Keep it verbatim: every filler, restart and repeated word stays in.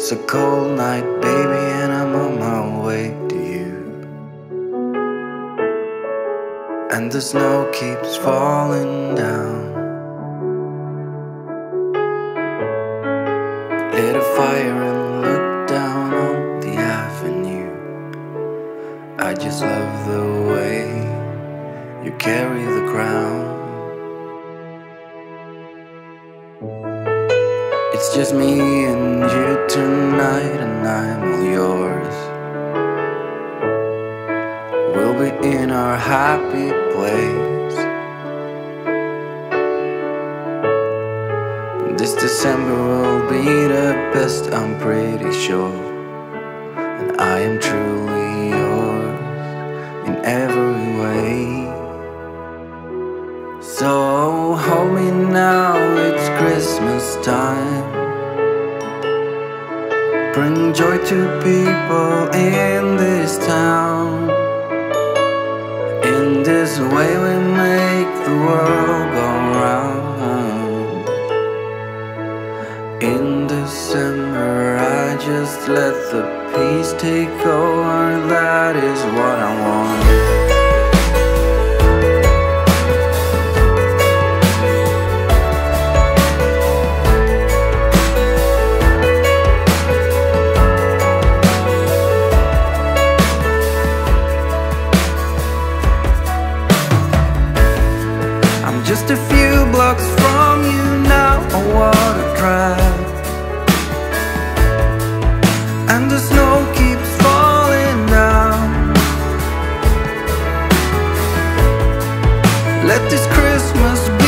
It's a cold night, baby, and I'm on my way to you. And the snow keeps falling down. Lit a fire and look down on the avenue. I just love the way you carry the crown. It's just me and you tonight, and I'm all yours. We'll be in our happy place. This December will be the best, I'm pretty sure. And I am truly yours in every way. So hold me now, it's Christmas time. Bring joy to people in this town. In this way we make the world go round. In December I just let the peace take over. That is what I want. Just a few blocks from you now, I wanna drive. And the snow keeps falling down. Let this Christmas be